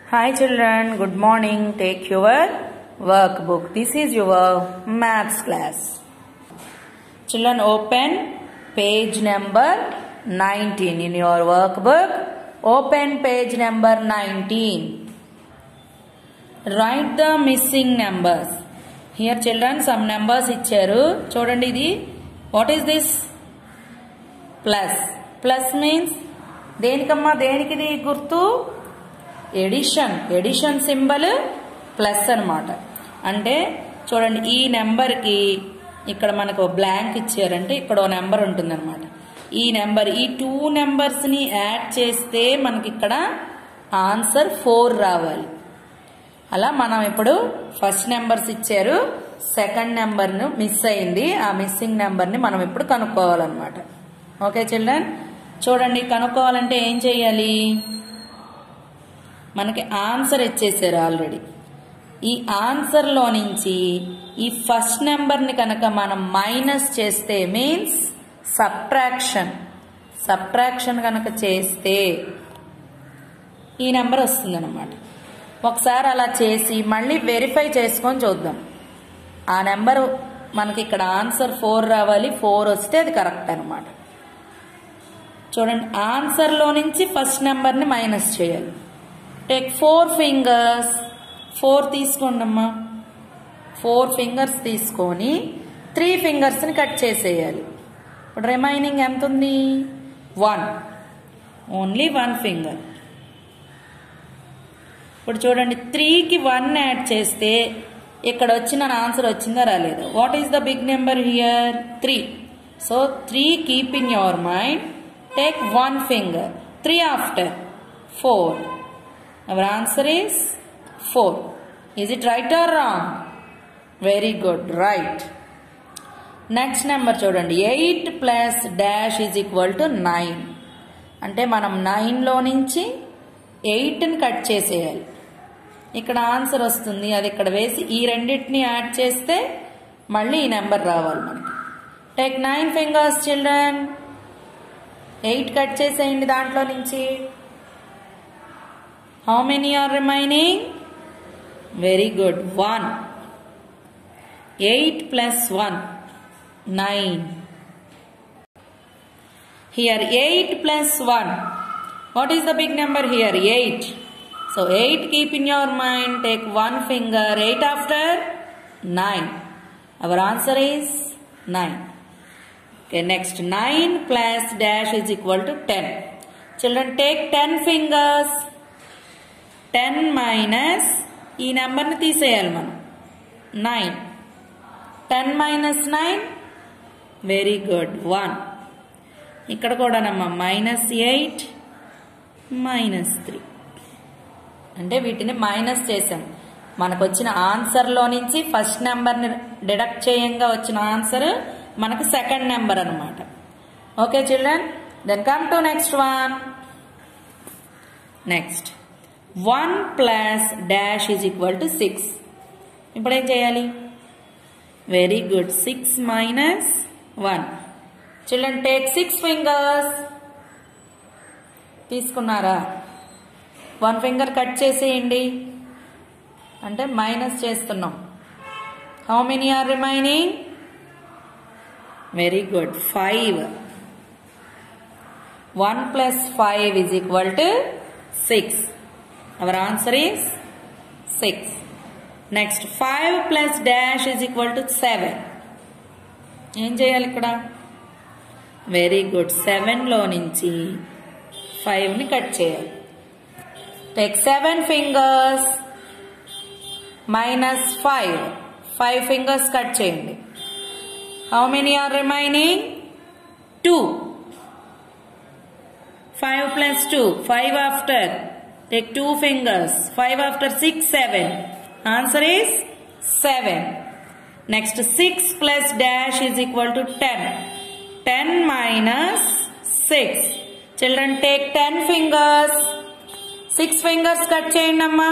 Hi children, good morning. Take your workbook. This is your maths class. Children, open page number 19 in your workbook. Open page number 19. Write the missing numbers. Here children, some numbers icharu. Chodandi idi. What is this? Plus. Plus means దేనికమ్మా దేనికిది గుర్తు edition symbol plus అన్నమాట. అంటే చూడండి ఈ number కి ఇక్కడ మనకు blank ఇచ్చారంటే ఇక్కడ ఓ నెంబర్ ఉంటుందన్నమాట. ఈ నెంబర్ ఈ 2 నెంబర్స్ ని యాడ్ చేస్తే మనకి ఇక్కడ ఆన్సర్ 4 రావాలి. అలా మనం ఇప్పుడు ఫస్ట్ నెంబర్స్ ఇచ్చారు, సెకండ్ నెంబర్ ను మిస్ అయింది. ఆ మిస్సింగ్ నెంబర్ ని మనం ఇప్పుడు కనుక్కోవాలన్నమాట. ఓకే చిల్డ్రన్, చూడండి కనుక్కోవాలంటే ఏం చేయాలి? మనకి ఆన్సర్ ఇచ్చేసారు ఆల్రెడీ. ఈ ఆన్సర్ లో నుంచి ఈ ఫస్ట్ నెంబర్ ని కనుక మనం మైనస్ చేస్తే మీన్స్ సబ్ట్రాక్షన్ కనుక చేస్తే ఈ నెంబర్ వస్తుంది అన్నమాట. ఒకసారి అలా చేసి మళ్ళీ వెరిఫై చేసుకొని చూద్దాం. ఆ నెంబర్ మనకి ఇక్కడ ఆన్సర్ 4 రావాలి. 4 వస్తే అది కరెక్ట్ అన్నమాట. చూడండి ఆన్సర్ లో నుంచి ఫస్ట్ నెంబర్ ని మైనస్ చేయాలి. Take 4 fingers. 4 తీసుకోండి అమ్మా. 4 ఫింగర్స్ తీసుకొని 3 ఫింగర్స్ ని కట్ చేసేయాలి. ఇప్పుడు రిమైనింగ్ ఎంత ఉంది? 1. Only 1 finger. ఇప్పుడు చూడండి 3కి 1 యాడ్ చేస్తే ఇక్కడ వచ్చిన ఆన్సర్ వచ్చిందా రాలేదా? What is the big number here? 3. So 3 keep in your mind. Take 1 finger. 3 after 4. Our answer is 4. Is it right or wrong? Very good. Right. Next number చూడండి. 8 plus dash is equal to 9. అంటే మనం 9 లో నుంచి 8ని cut చేసేయాలి. ఇక్కడ answer వస్తుంది. అది ఇక్కడ వేసి ఈ రెండింటిని యాడ్ చేస్తే మళ్ళీ ఈ నెంబర్ రావాలి మనకి. Take 9 fingers children. 8 కట్ చేసేయండి దాంట్లో నుంచి. How many are remaining? Very good. 1. 8 plus 1 9. Here 8 plus 1. What is the big number here? 8. So 8 keep in your mind. Take 1 finger. 8 after 9. Our answer is 9. Okay, next 9 plus dash is equal to 10. Children, take 10 fingers. 10 minus ఈ number ని తీసేయాలి మనం. 9. 10 minus 9. Very good. 1. ఇక్కడ కూడానమ్మా -8 -3. అంటే వీటిని minus చేసాం. మనకు వచ్చిన ఆన్సర్ లో నుంచి ఫస్ట్ నెంబర్ ని డిడక్ట్ చేయంగా వచ్చిన ఆన్సర్ మనకు సెకండ్ నెంబర్ అన్నమాట. Okay children, then come to next one. Next 1 plus dash is equal to 6. ఇప్పుడు ఏం చేయాలి? Very good. 6 minus 1. Children take 6 fingers. తీసుకున్నారా? 1 ఫింగర్ కట్ చేసేయండి. అంటే మైనస్ చేస్తున్నాం. How many are remaining? Very good. 5. 1 plus 5 is equal to 6. Our answer is 6. Next 5 plus dash is equal to 7. ఏం చేయాలి ఇక్కడ? Very good. 7 లో నుంచి 5 ని కట్ చేయాలి. Take 7 fingers minus 5. 5 fingers cut చేయండి. How many are remaining? 2. 5 plus 2. 5 after. Take 2 fingers. 5 after 6, 7. Answer is 7. Next 6 plus dash is equal to 10. 10 minus 6. Children, take 10 fingers. 6 fingers cut cheyandi amma.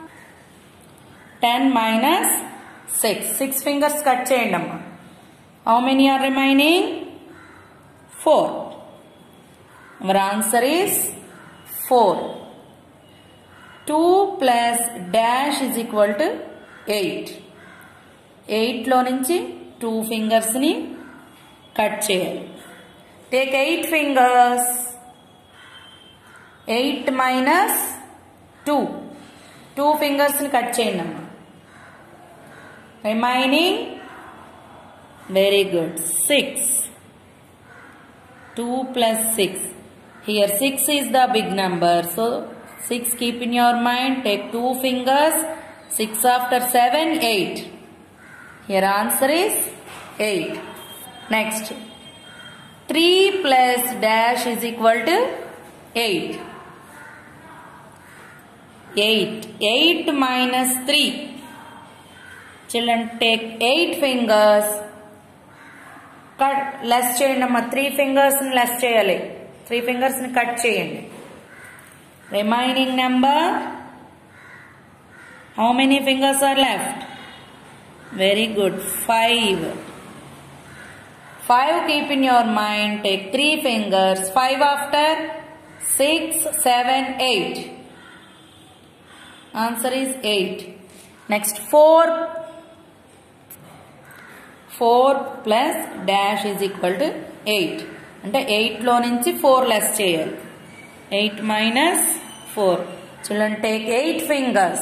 10 minus 6. 6 fingers cut cheyandi amma. How many are remaining? 4. Our answer is 4. 2 plus dash is equal to 8. 8 లో నుంచి 2 fingers ని cut చేయాలి. Take 8 fingers. 8 minus 2. 2 fingers ని cut చేయండి అమ్మా. Remaining, very good, 6. 2 plus 6. Here 6 is the big number. So 6 keep in your mind. Take 2 fingers. 6 after 7, 8. Here answer is 8. Next. 3 plus dash is equal to 8. 8. 8 minus 3. Children, take 8 fingers. Cut, less cheyandi amma. 3 fingers ni less cheyali. 3 fingers ni cut cheyandi. Remaining number, how many fingers are left? Very good, 5. 5 keep in your mind. Take 3 fingers. 5 after 6, 7, 8. Answer is 8. Next, 4. 4 plus dash is equal to 8. అంటే 8 లో నుంచి 4 less చేయాలి. 8 minus 4. Children, take 8 fingers.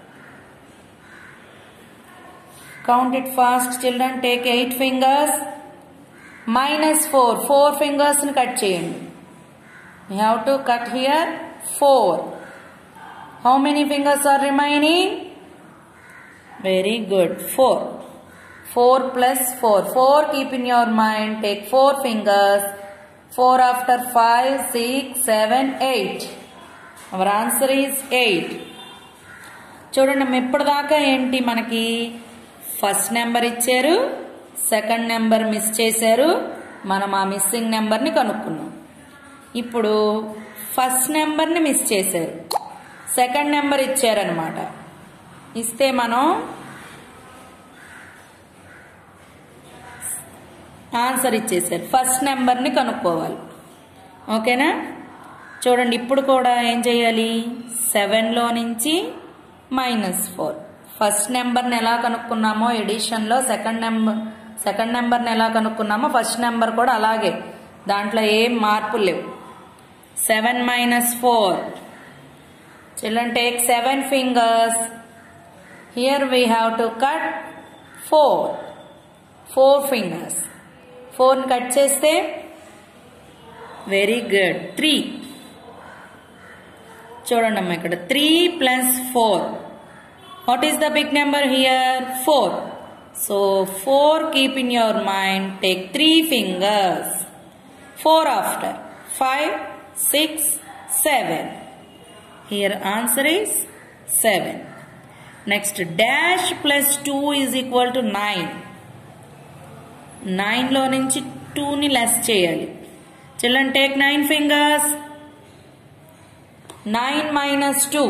Count it fast, children. Take 8 fingers. Minus 4. 4 fingers ని cut చేయండి. We have to cut here 4. How many fingers are remaining? Very good, 4. 4 plus 4. 4 keep in your mind. Take 4 fingers. 4 after 5, 6, 7, 8. Our answer is 8. చూడండి ఇప్పటిదాకా ఏంటి మనకి first number ఇచ్చారు, second number miss చేశారు, మనం ఆ మిస్సింగ్ నెంబర్ని కనుక్కున్నాం. ఇప్పుడు ఫస్ట్ నెంబర్ని మిస్ చేశారు, సెకండ్ నెంబర్ ఇచ్చారనమాట. ఇస్తే మనం ఆన్సర్ ఇచ్చేసారు. ఫస్ట్ నెంబర్ని కనుక్కోవాలి. ఓకేనా? చూడండి ఇప్పుడు కూడా ఏం చేయాలి, 7లో నుంచి -4. ఫస్ట్ నెంబర్ని ఎలా కనుక్కున్నామో ఎడిషన్లో సెకండ్ నెంబర్ని ఎలా కనుక్కున్నామో ఫస్ట్ నెంబర్ కూడా అలాగే, దాంట్లో ఏం మార్పులు లేవు. 7 minus 4. Children, take 7 fingers. Here we have to cut 4 fingers. 4 ని కట్ చేస్తే వెరీ గుడ్ 3. చూడండి అమ్మా ఇక్కడ 3 plus 4. What is the big number here? 4. So 4 keep in your mind. Take 3 fingers. 4 after 5, 6, 7. Here answer is 7. Next, dash plus 2 is equal to 9. 9 లో నుంచి 2 ని less చేయాలి. Children, take 9 fingers. 9 minus 2.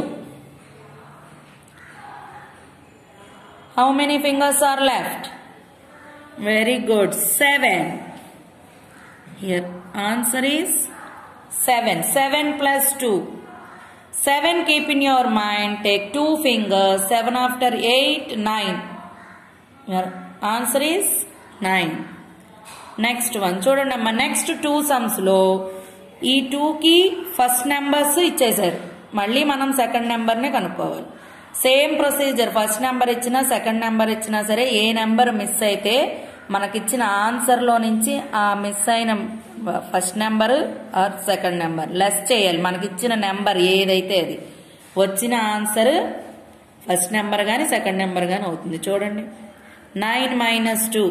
How many fingers are left? Very good, 7. Here answer is 7. 7 plus 2. 7 keep in your mind. Take 2 fingers. 7 after 8, 9. Your answer is 9. Next one చూడండి అమ్మా. Next 2 sums లో ఈ 2కి first numbers ఇచ్చేసారు, మళ్ళీ మనం second నెంబర్ని కనుక్కోవాలి. సేమ్ ప్రొసీజర్, ఫస్ట్ నెంబర్ ఇచ్చినా సెకండ్ నెంబర్ ఇచ్చినా సరే ఏ నెంబర్ మిస్ అయితే మనకిచ్చిన ఆన్సర్లో నుంచి ఆ మిస్ అయిన first number or second number less చేయాలి. మనకిచ్చిన నెంబర్ ఏదైతే అది వచ్చిన ఆన్సర్ ఫస్ట్ నెంబర్ కానీ సెకండ్ నెంబర్ కానీ అవుతుంది. చూడండి 9 minus 2.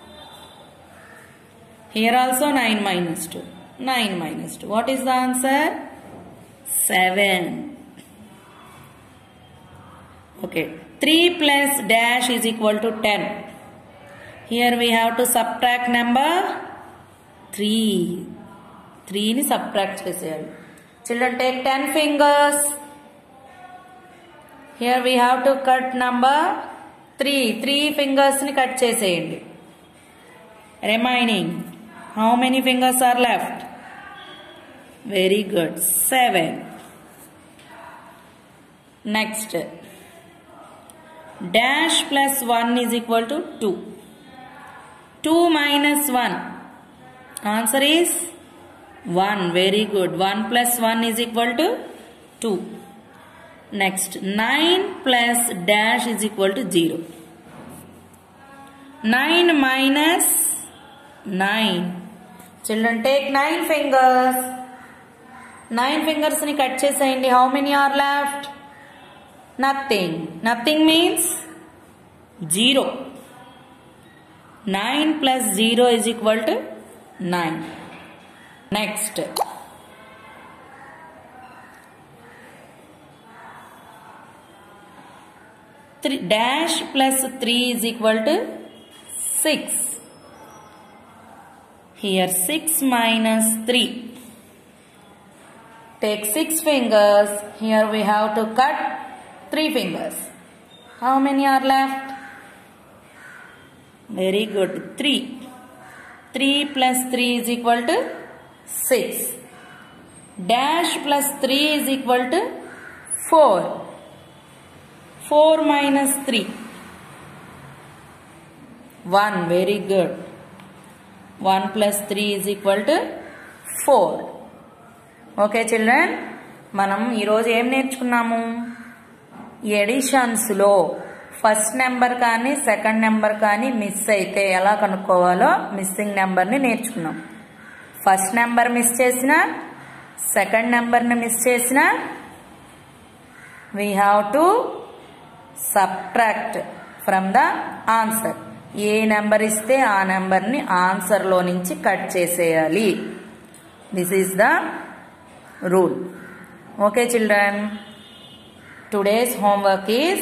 Here also 9 minus 2. 9 minus 2. What is the answer? 7. Okay. 3 plus dash is equal to 10. Here we have to subtract number 3. 3 ni subtract cheseyali. Children, take 10 fingers. Here we have to cut number 3. 3 fingers ni cut cheseyandi. Remaining, how many fingers are left? Very good, 7. Next, dash plus 1 is equal to 2. 2 minus 1. Answer is 1. Very good. 1 plus 1 is equal to 2. Next, 9 plus dash is equal to 0. 9 minus 9. Children, take 9 fingers. 9 fingers ni cut chesayandi. How many are left? Nothing. Nothing means 0. 9 plus 0 is equal to 9. Next. Dash plus 3 is equal to 6. Here 6 minus 3. Take 6 fingers. Here we have to cut 3 fingers. How many are left? Very good. 3. 3 plus 3 is equal to 6. Dash plus 3 is equal to 4. 4 minus 3. 1. Very good. 1 plus 3 is equal to 4. Okay children, మనం ఈరోజు ఏం నేర్చుకున్నాము? Additions లో first number కానీ second number కానీ miss అయితే ఎలా కనుక్కోవాలో మిస్సింగ్ నెంబర్ ని నేర్చుకున్నాం. ఫస్ట్ నెంబర్ మిస్ చేసినా సెకండ్ నెంబర్ ని మిస్ చేసినా we have to subtract from the answer. ఏ నెంబర్ ఇస్తే ఆ నెంబర్ ని ఆన్సర్ లో నుంచి కట్ చేసేయాలి. This is the rule. Okay children, today's homework is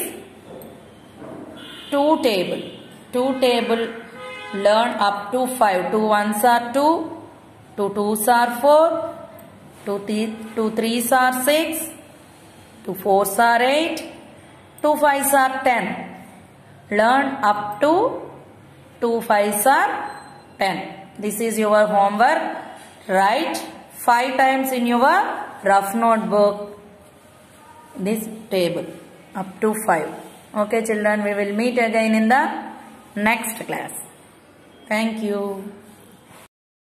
2 table. 2 table, learn up to 5. 2 ones are 2, 2 twos are 4, 2 threes are 6, 2 fours are 8, 2 fives are 10. Learn up to 2 fives are 10. This is your homework. Write 5 times in your rough notebook this table up to 5. Okay children, we will meet again in the next class. Thank you.